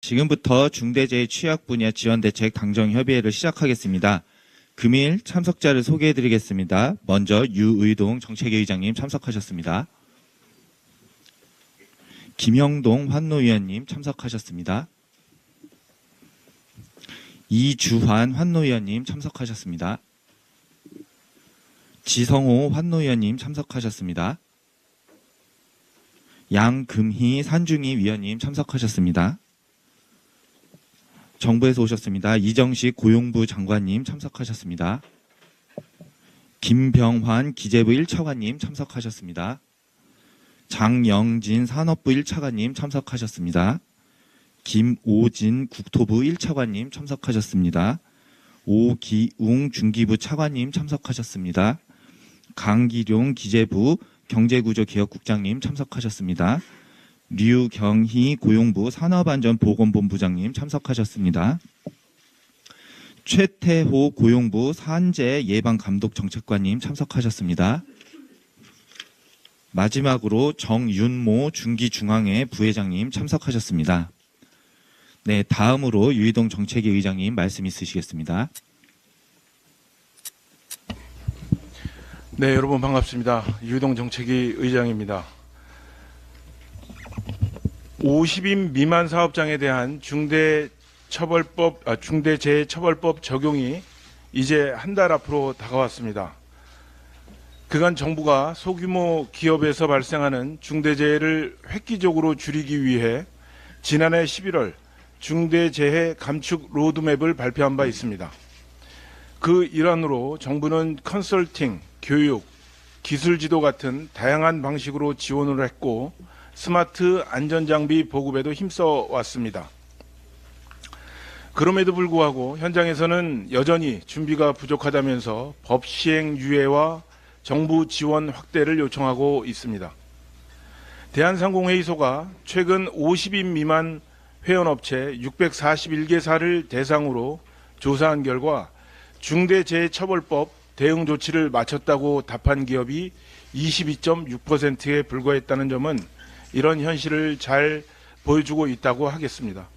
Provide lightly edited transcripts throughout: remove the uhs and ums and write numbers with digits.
지금부터 중대재해 취약 분야 지원대책 당정협의회를 시작하겠습니다. 금일 참석자를 소개해드리겠습니다. 먼저 유의동 정책위 의장님 참석하셨습니다. 김영동 환노위원님 참석하셨습니다. 이주환 환노위원님 참석하셨습니다. 지성호 환노위원님 참석하셨습니다. 양금희 산중희 위원님 참석하셨습니다. 정부에서 오셨습니다. 이정식 고용부 장관님 참석하셨습니다. 김병환 기재부 1차관님 참석하셨습니다. 장영진 산업부 1차관님 참석하셨습니다. 김오진 국토부 1차관님 참석하셨습니다. 오기웅 중기부 차관님 참석하셨습니다. 강기룡 기재부 경제구조개혁국장님 참석하셨습니다. 류경희 고용부 산업안전보건본부장님 참석하셨습니다. 최태호 고용부 산재예방감독정책관님 참석하셨습니다. 마지막으로 정윤모 중기중앙회 부회장님 참석하셨습니다. 네, 다음으로 유의동 정책위 의장님 말씀 있으시겠습니다. 네, 여러분 반갑습니다. 유의동 정책위 의장입니다. 50인 미만 사업장에 대한 중대재해처벌법 적용이 이제 한 달 앞으로 다가왔습니다. 그간 정부가 소규모 기업에서 발생하는 중대재해를 획기적으로 줄이기 위해 지난해 11월 중대재해 감축 로드맵을 발표한 바 있습니다. 그 일환으로 정부는 컨설팅, 교육, 기술 지도 같은 다양한 방식으로 지원을 했고 스마트 안전장비 보급에도 힘써 왔습니다. 그럼에도 불구하고 현장에서는 여전히 준비가 부족하다면서 법 시행 유예와 정부 지원 확대를 요청하고 있습니다. 대한상공회의소가 최근 50인 미만 회원업체 641개사를 대상으로 조사한 결과 중대재해처벌법 대응 조치를 마쳤다고 답한 기업이 22.6%에 불과했다는 점은 이런 현실을 잘 보여주고 있다고 하겠습니다.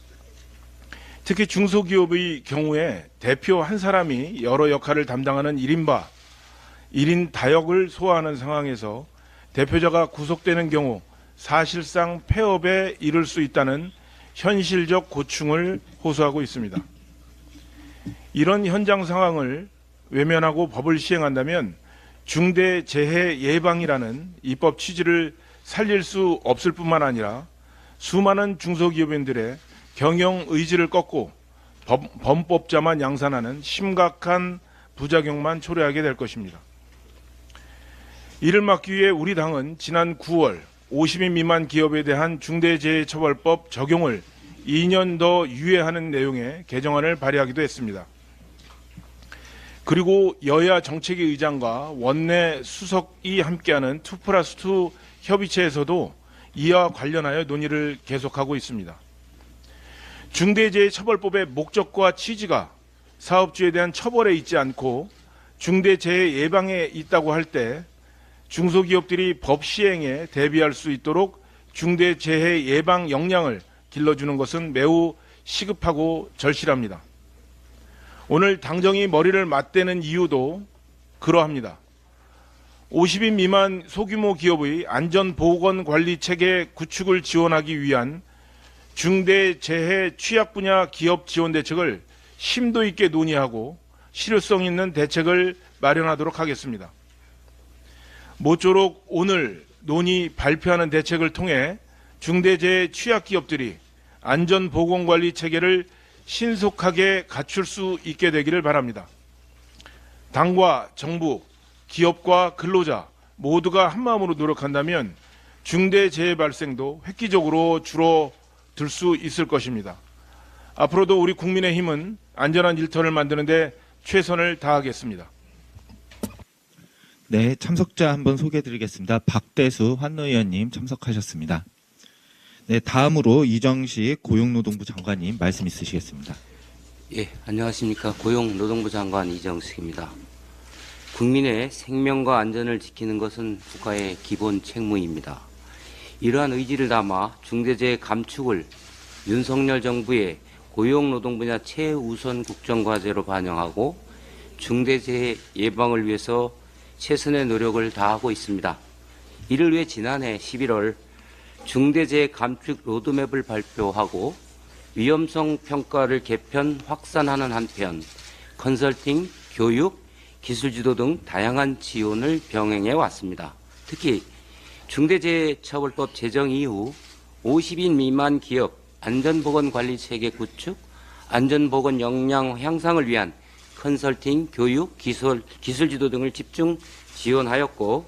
특히 중소기업의 경우에 대표 한 사람이 여러 역할을 담당하는 1인 다역을 소화하는 상황에서 대표자가 구속되는 경우 사실상 폐업에 이를 수 있다는 현실적 고충을 호소하고 있습니다. 이런 현장 상황을 외면하고 법을 시행한다면 중대재해 예방이라는 입법 취지를 살릴 수 없을 뿐만 아니라 수많은 중소기업인들의 경영 의지를 꺾고 범법자만 양산하는 심각한 부작용만 초래하게 될 것입니다. 이를 막기 위해 우리 당은 지난 9월 50인 미만 기업에 대한 중대재해처벌법 적용을 2년 더 유예하는 내용의 개정안을 발의하기도 했습니다. 그리고 여야 정책위 의장과 원내 수석이 함께하는 2+2 협의체에서도 이와 관련하여 논의를 계속하고 있습니다. 중대재해처벌법의 목적과 취지가 사업주에 대한 처벌에 있지 않고 중대재해 예방에 있다고 할 때 중소기업들이 법 시행에 대비할 수 있도록 중대재해 예방 역량을 길러주는 것은 매우 시급하고 절실합니다. 오늘 당정이 머리를 맞대는 이유도 그러합니다. 50인 미만 소규모 기업의 안전보건관리체계 구축을 지원하기 위한 중대재해 취약 분야 기업 지원 대책을 심도 있게 논의하고 실효성 있는 대책을 마련하도록 하겠습니다. 모쪼록 오늘 논의 발표하는 대책을 통해 중대재해 취약 기업들이 안전보건관리 체계를 신속하게 갖출 수 있게 되기를 바랍니다. 당과 정부, 기업과 근로자 모두가 한마음으로 노력한다면 중대재해 발생도 획기적으로 줄어들 수 있을 것입니다. 앞으로도 우리 국민의힘은 안전한 일터를 만드는 데 최선을 다하겠습니다. 네, 참석자 한번 소개해드리겠습니다. 박대수 환노위원님 참석하셨습니다. 네, 다음으로 이정식 고용노동부 장관님 말씀 있으시겠습니다. 예, 안녕하십니까. 고용노동부 장관 이정식입니다. 국민의 생명과 안전을 지키는 것은 국가의 기본 책무입니다. 이러한 의지를 담아 중대재해 감축을 윤석열 정부의 고용노동 분야 최우선 국정과제로 반영하고 중대재해 예방을 위해서 최선의 노력을 다하고 있습니다. 이를 위해 지난해 11월 중대재해 감축 로드맵을 발표하고 위험성 평가를 개편 확산하는 한편 컨설팅, 교육, 기술지도 등 다양한 지원을 병행해 왔습니다. 특히 중대재해처벌법 제정 이후 50인 미만 기업 안전보건관리체계 구축, 안전보건 역량 향상을 위한 컨설팅, 교육, 기술지도 등을 집중 지원하였고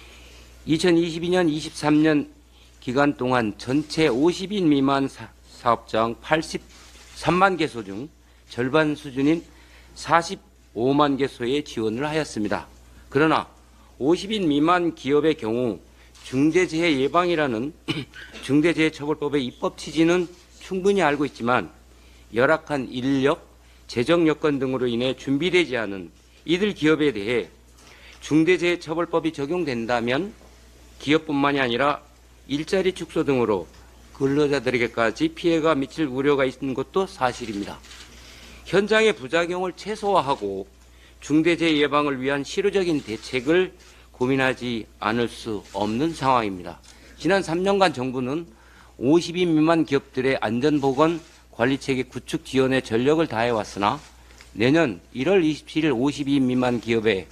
2022년, 23년 기간 동안 전체 50인 미만 사업장 83만 개소 중 절반 수준인 45만 개소에 지원을 하였습니다. 그러나 50인 미만 기업의 경우 중대재해 예방이라는 중대재해처벌법의 입법 취지는 충분히 알고 있지만 열악한 인력, 재정 여건 등으로 인해 준비되지 않은 이들 기업에 대해 중대재해처벌법이 적용된다면 기업뿐만이 아니라 일자리 축소 등으로 근로자들에게까지 피해가 미칠 우려가 있는 것도 사실입니다. 현장의 부작용을 최소화하고 중대재해 예방을 위한 실효적인 대책을 고민하지 않을 수 없는 상황입니다. 지난 3년간 정부는 50인 미만 기업들의 안전보건 관리체계 구축 지원에 전력을 다해왔으나 내년 1월 27일 52인 미만 기업에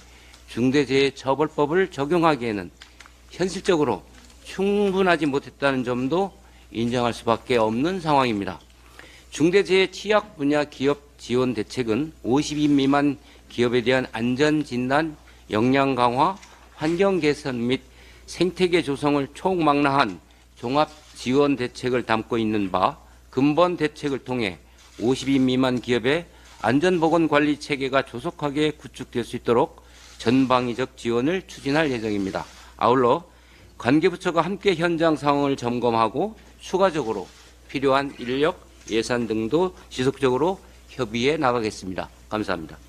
중대재해처벌법을 적용하기에는 현실적으로 충분하지 못했다는 점도 인정할 수밖에 없는 상황입니다. 중대재해 취약 분야 기업 지원 대책은 50인 미만 기업에 대한 안전진단, 역량 강화, 환경 개선 및 생태계 조성을 총망라한 종합 지원 대책을 담고 있는 바 근본 대책을 통해 50인 미만 기업의 안전보건 관리 체계가 조속하게 구축될 수 있도록 전방위적 지원을 추진할 예정입니다. 아울러 관계부처가 함께 현장 상황을 점검하고 추가적으로 필요한 인력, 예산 등도 지속적으로 협의해 나가겠습니다. 감사합니다.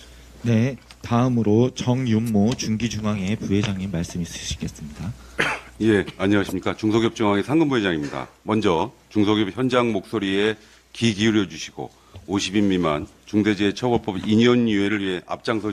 네, 다음으로 정윤모 중기중앙회 부회장님 말씀 있으시겠습니다. 예, 안녕하십니까. 중소기업중앙회 상근부회장입니다. 먼저 중소기업 현장 목소리에 귀 기울여 주시고 50인 미만 중대재해처벌법 2년 유예를 위해 앞장서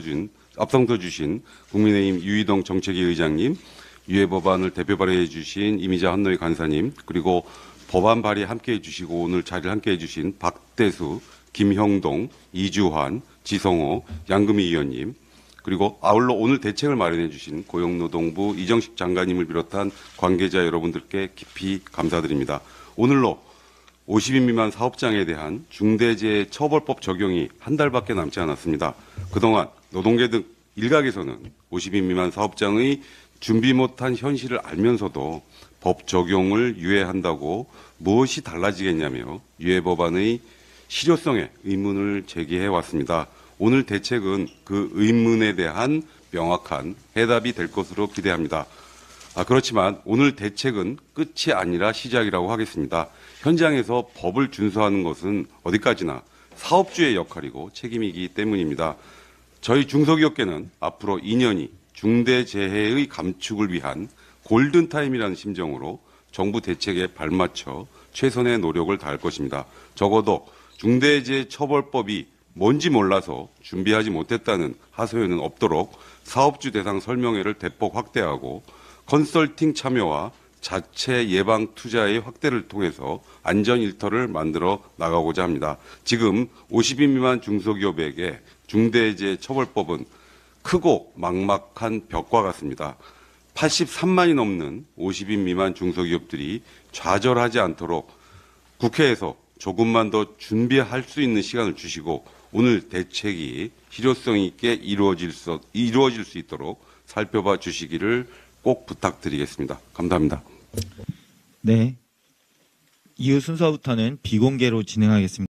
주신 국민의힘 유이동 정책위 의장님, 유예 법안을 대표 발의해 주신 이미자 한노희 간사님, 그리고 법안 발의 함께해 주시고 오늘 자리를 함께해 주신 박대수, 김형동, 이주환, 지성호, 양금희 의원님, 그리고 아울러 오늘 대책을 마련해 주신 고용노동부 이정식 장관님을 비롯한 관계자 여러분들께 깊이 감사드립니다. 오늘로 50인 미만 사업장에 대한 중대재해처벌법 적용이 한 달밖에 남지 않았습니다. 그동안 노동계 등 일각에서는 50인 미만 사업장의 준비 못한 현실을 알면서도 법 적용을 유예한다고 무엇이 달라지겠냐며 유예 법안의 실효성에 의문을 제기해 왔습니다. 오늘 대책은 그 의문에 대한 명확한 해답이 될 것으로 기대합니다. 그렇지만 오늘 대책은 끝이 아니라 시작이라고 하겠습니다. 현장에서 법을 준수하는 것은 어디까지나 사업주의 역할이고 책임이기 때문입니다. 저희 중소기업계는 앞으로 2년이 중대재해의 감축을 위한 골든타임이라는 심정으로 정부 대책에 발맞춰 최선의 노력을 다할 것입니다. 적어도 중대재해처벌법이 뭔지 몰라서 준비하지 못했다는 하소연은 없도록 사업주 대상 설명회를 대폭 확대하고 컨설팅 참여와 자체 예방 투자의 확대를 통해서 안전 일터를 만들어 나가고자 합니다. 지금 50인 미만 중소기업에게 중대재해처벌법은 크고 막막한 벽과 같습니다. 83만이 넘는 50인 미만 중소기업들이 좌절하지 않도록 국회에서 조금만 더 준비할 수 있는 시간을 주시고 오늘 대책이 실효성 있게 이루어질 수 있도록 살펴봐 주시기를 꼭 부탁드리겠습니다. 감사합니다. 네, 이후 순서부터는 비공개로 진행하겠습니다.